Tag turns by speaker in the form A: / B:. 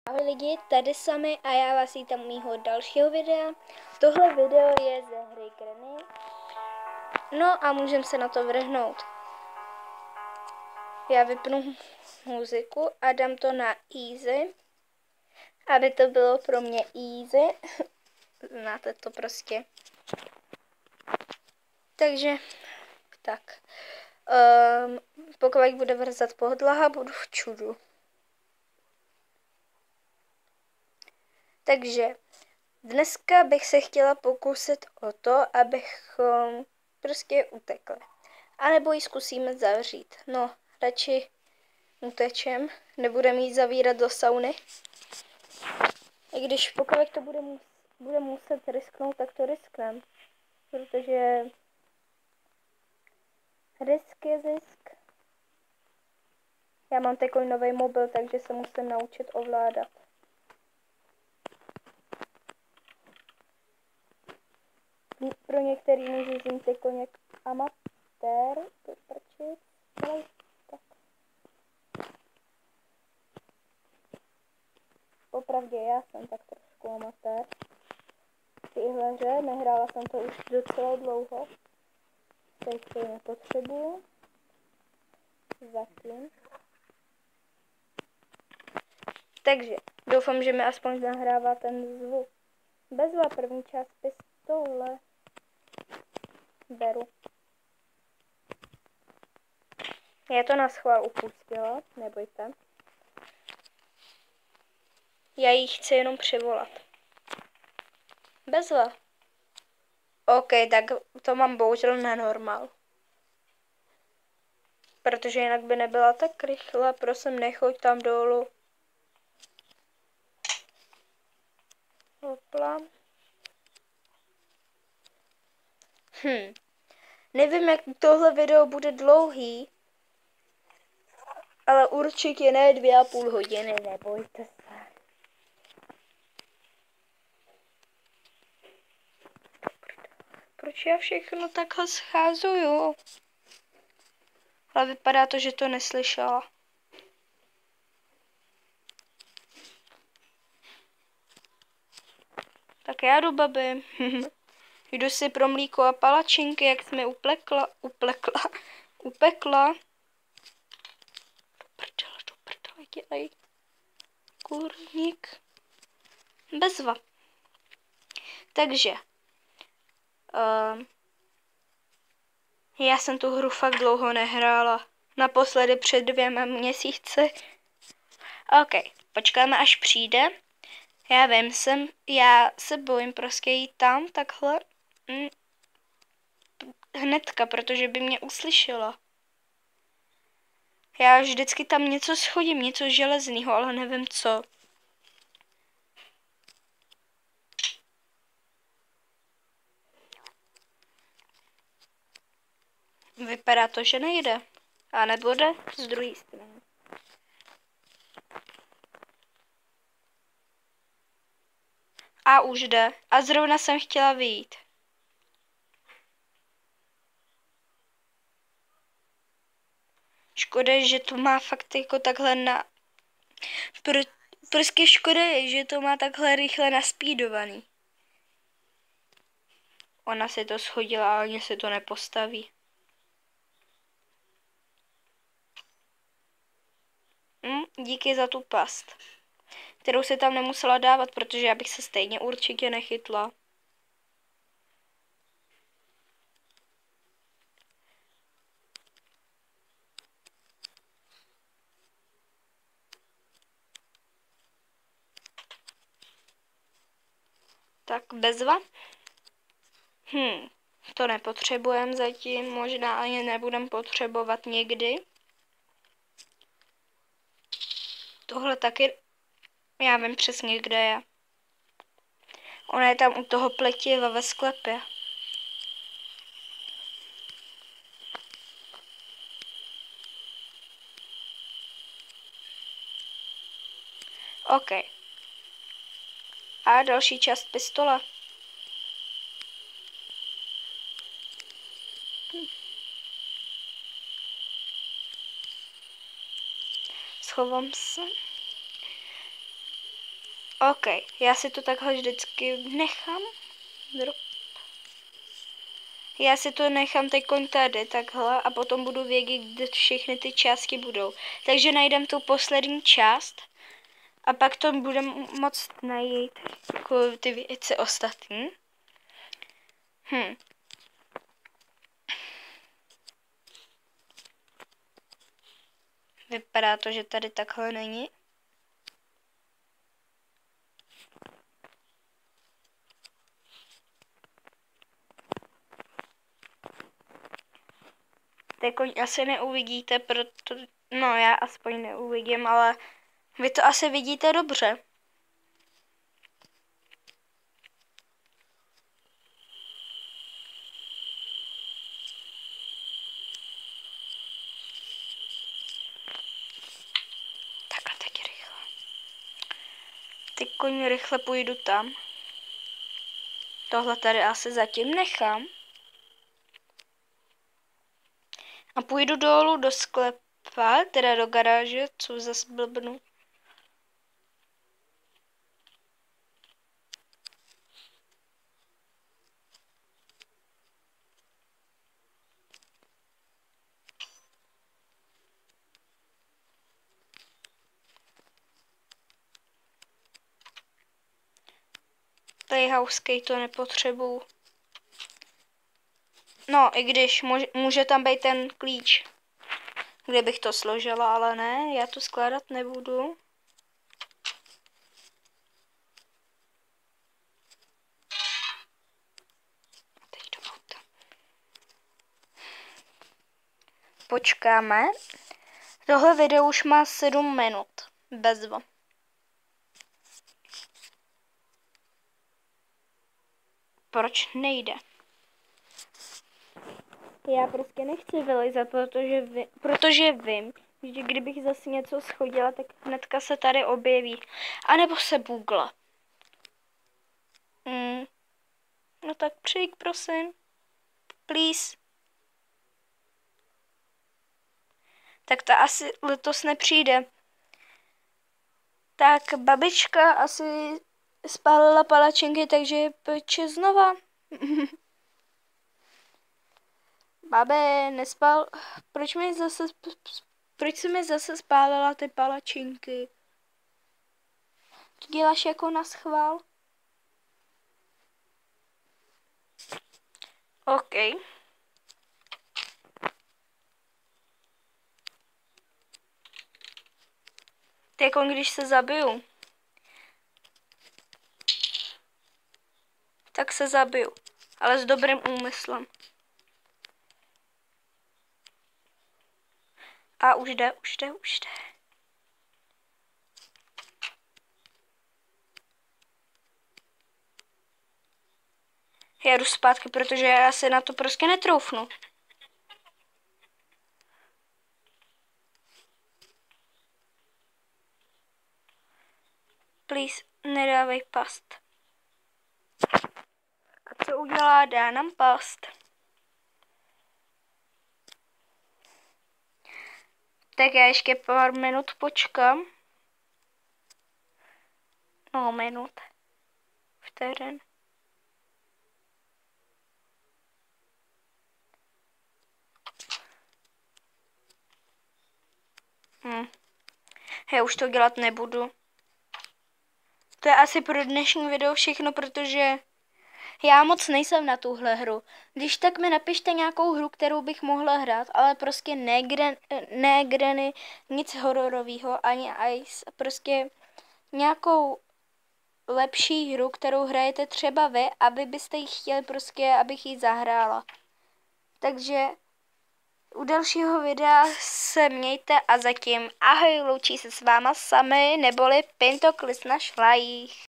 A: Ahoj lidi, tady sami a já vás vítám u mýho dalšího videa. Tohle video je ze hry Granny. No a můžeme se na to vrhnout. Já vypnu muziku a dám to na easy, aby to bylo pro mě easy. Znáte to prostě. Takže, tak. Pokud bude vrzat podlaha, budu v čudu. Takže dneska bych se chtěla pokusit o to, abychom prostě utekli. A nebo ji zkusíme zavřít. No, radši utečem. Nebudeme jí zavírat do sauny. I když pokud to bude muset risknout, tak to riskneme. Protože risk je zisk. Já mám takový nový mobil, takže se musím naučit ovládat. Pro některý může znít jako amatér, to prčit, ale tak. Popravdě já jsem tak trošku amatér. V téhle hře nehrála jsem to už docela dlouho. Teď to nepotřebuju. Zatím. Takže doufám, že mi aspoň nahrává ten zvuk. Bezva první část pistole. Beru. Já to na schvál upustila, nebojte. Já ji chci jenom přivolat. Bezva. OK, tak to mám bohužel na normál. Protože jinak by nebyla tak rychle, prosím, nechoď tam dolů. Hopla. Nevím, jak tohle video bude dlouhý, ale určitě ne 2,5 hodiny, nebojte se. Proč já všechno takhle scházuju? Ale vypadá to, že to neslyšela. Tak já jdu, babi. Jdu si pro mlíko a palačinky, jak jsme upekla. Do prdele, dělej. Kurník. Bezva. Takže. Já jsem tu hru fakt dlouho nehrála. Naposledy před 2 měsíci. OK, počkáme, až přijde. Já vím, já se bojím prostě jít tam takhle hnedka, protože by mě uslyšela. Já vždycky tam něco schodím, něco železného, ale nevím co. Vypadá to, že nejde. A nebude z druhé strany. A už jde. A zrovna jsem chtěla vyjít. Škoda je, že to má fakt jako takhle na... Prostě škoda je, že to má takhle rychle naspídovaný. Ona si to schodila, ale mě se to nepostaví. Díky za tu past, kterou si tam nemusela dávat, protože já bych se stejně určitě nechytla. Tak bezva. To nepotřebujeme zatím, možná ani nebudem potřebovat někdy. Tohle taky, já vím přesně, kde je. Ona je tam u toho pletiva ve sklepě. OK. A další část pistole. Schovám se. OK, já si to takhle vždycky nechám. Drop. Já si to nechám teď tady takhle a potom budu vědět, kde všechny ty částky budou. Takže najdem tu poslední část a pak to budeme moct najít jako ty věci ostatní. Vypadá to, že tady takhle není. Teď asi neuvidíte, no já aspoň neuvidím, ale vy to asi vidíte dobře. Takhle teď rychle. Teď rychle půjdu tam. Tohle tady asi zatím nechám. A půjdu dolů do sklepa, teda do garáže, co zase blbnu. Playhouse to nepotřebuju. No, i když může tam být ten klíč, kde bych to složila, ale ne, já to skládat nebudu. Teď do auta. Počkáme. Tohle video už má 7 minut. Bezva. Proč nejde? Já prostě nechci vylezat, protože vím, že kdybych zase něco schodila, tak hnedka se tady objeví. A nebo se googla. No tak přijď, prosím. Please. Tak ta asi letos nepřijde. Tak babička asi spálila palačinky, takže peče znova. Babe, nespal. Proč jsi mi zase spálila ty palačinky? To děláš jako na schvál? OK. To jako když se zabiju. Tak se zabiju. Ale s dobrým úmyslem. A už jde. Já jdu zpátky, protože já si na to prostě netroufnu. Please, nedávej past. A co udělá? Dá nám past. Tak já ještě pár minut počkám. No, minut. Vteřin. Já už to dělat nebudu. To je asi pro dnešní video všechno, protože já moc nejsem na tuhle hru. Když tak mi napište nějakou hru, kterou bych mohla hrát, ale prostě ne Granny, nic hororového, ani Ice. Prostě nějakou lepší hru, kterou hrajete třeba vy a vy byste ji chtěli prostě, abych ji zahrála. Takže u dalšího videa se mějte a zatím ahoj, loučí se s váma sami, neboli Pintoklis na šlajích.